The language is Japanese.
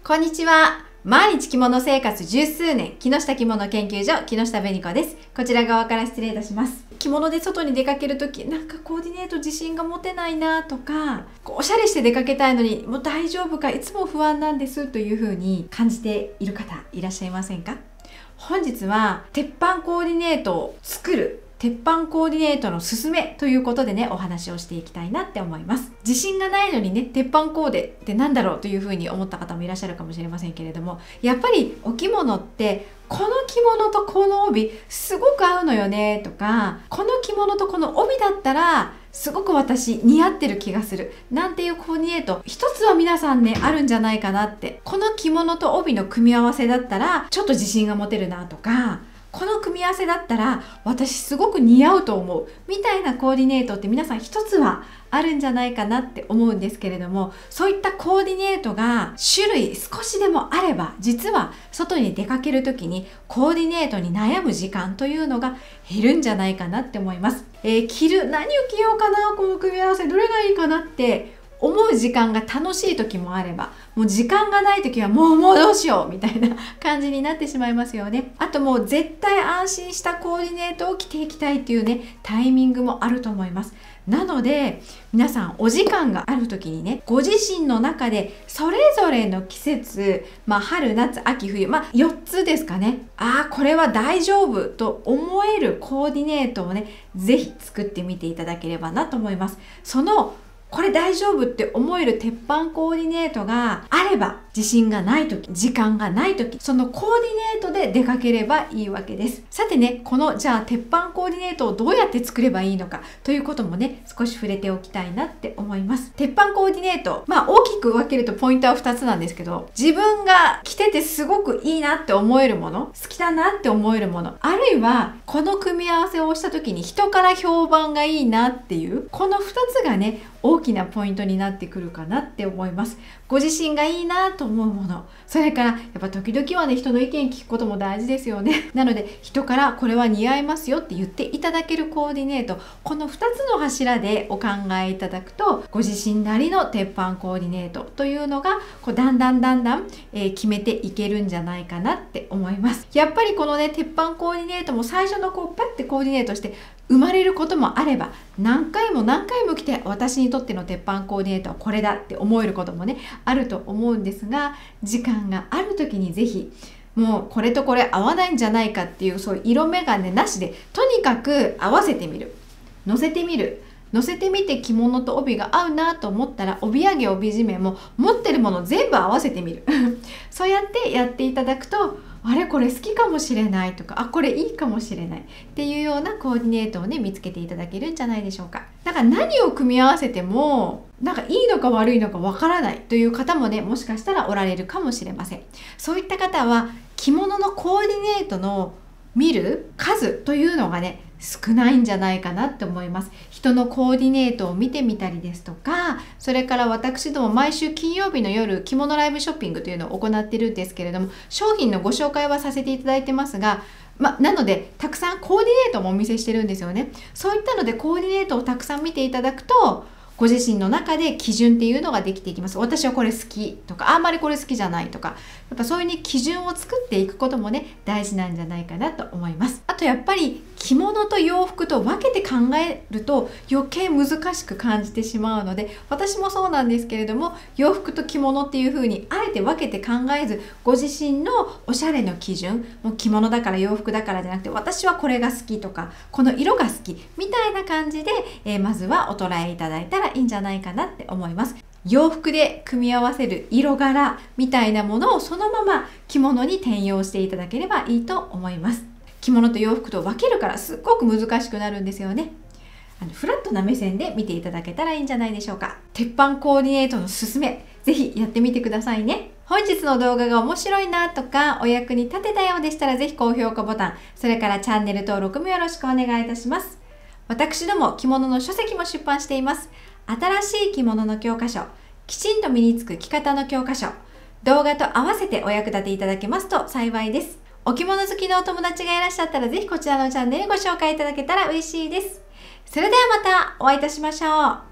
こんにちは。毎日着物生活十数年、木下着物研究所、木下紅子です。こちら側から失礼いたします。着物で外に出かけるとき、なんかコーディネート自信が持てないなとか、おしゃれして出かけたいのに、もう大丈夫か、いつも不安なんですという風に感じている方いらっしゃいませんか？本日は、鉄板コーディネートを作る鉄板コーディネートのすすめということでね、お話をしていきたいなって思います。自信がないのにね、鉄板コーデってなんだろうというふうに思った方もいらっしゃるかもしれませんけれども、やっぱりお着物ってこの着物とこの帯すごく合うのよねとか、この着物とこの帯だったらすごく私似合ってる気がするなんていうコーディネート一つは皆さんねあるんじゃないかなって。この着物と帯の組み合わせだったらちょっと自信が持てるなとか、この組み合わせだったら私すごく似合うと思うみたいなコーディネートって皆さん一つはあるんじゃないかなって思うんですけれども、そういったコーディネートが種類少しでもあれば、実は外に出かける時にコーディネートに悩む時間というのが減るんじゃないかなって思います。何を着ようかな、この組み合わせどれがいいかなって思う時間が楽しい時もあれば、もう時間がない時はもうどうしようみたいな感じになってしまいますよね。あともう絶対安心したコーディネートを着ていきたいっていうね、タイミングもあると思います。なので皆さんお時間がある時にね、ご自身の中でそれぞれの季節、春夏秋冬、4つですかね、これは大丈夫と思えるコーディネートをね、ぜひ作ってみていただければなと思います。これ大丈夫って思える鉄板コーディネートがあれば、自信がない時、時間がない時、そのコーディネートで出かければいいわけです。さてね、じゃあ鉄板コーディネートをどうやって作ればいいのかということもね、少し触れておきたいなって思います。鉄板コーディネート、大きく分けるとポイントは2つなんですけど、自分が着ててすごくいいなって思えるもの、好きだなって思えるもの、あるいはこの組み合わせをした時に人から評判がいいなっていう、この2つがね、大きなポイントになってくるかなって思います。ご自身がいいなと思うもの、それからやっぱ時々はね、人の意見聞くことも大事ですよね。なので人からこれは似合いますよって言っていただけるコーディネート、この2つの柱でお考えいただくと、ご自身なりの鉄板コーディネートというのがだんだん、決めていけるんじゃないかなって思います。やっぱりこのね、鉄板コーディネートも最初のパッてコーディネートして生まれることもあれば、何回も来て私にとっての鉄板コーディネートはこれだって思えることもねあると思うんですが、時間がある時にぜひもうこれとこれ合わないんじゃないかっていう、そういう色眼鏡なしでとにかく合わせてみる、乗せてみて着物と帯が合うなと思ったら、帯揚げ帯締めも持ってるもの全部合わせてみるそうやってやっていただくと、あれこれ好きかもしれないとか、これいいかもしれないっていうようなコーディネートをね、見つけていただけるんじゃないでしょうか。だから何を組み合わせてもいいのか悪いのかわからないという方もね、もしかしたらおられるかもしれません。そういった方は着物のコーディネートの見る数というのがね、少ないんじゃないかなって思います。人のコーディネートを見てみたりですとか、それから私ども毎週金曜日の夜着物ライブショッピングというのを行っているんですけれども、商品のご紹介はさせていただいてますが、なのでたくさんコーディネートもお見せしてるんですよね。そういったのでコーディネートをたくさん見ていただくと、ご自身の中で基準っていうのができていきます。私はこれ好きとか、あんまりこれ好きじゃないとか、やっぱそういう基準を作っていくこともね、大事なんじゃないかなと思います。あとやっぱり着物と洋服と分けて考えると余計難しく感じてしまうので、私もそうなんですけれども、洋服と着物っていう風にあえて分けて考えず、ご自身のおしゃれの基準、もう着物だから洋服だからじゃなくて、私はこれが好きとか、この色が好きみたいな感じで、まずはお捉えいただいたらいいんじゃないかなって思います。洋服で組み合わせる色柄みたいなものをそのまま着物に転用していただければいいと思います。着物と洋服と分けるからすっごく難しくなるんですよね。フラットな目線で見ていただけたらいいんじゃないでしょうか。鉄板コーディネートのすすめ、ぜひやってみてくださいね。本日の動画が面白いなとかお役に立てたようでしたら、ぜひ高評価ボタン、それからチャンネル登録もよろしくお願いいたします。私ども着物の書籍も出版しています。新しい着物の教科書、きちんと身につく着方の教科書、動画と合わせてお役立ていただけますと幸いです。お着物好きのお友達がいらっしゃったら、ぜひこちらのチャンネルご紹介いただけたら嬉しいです。それではまたお会いいたしましょう。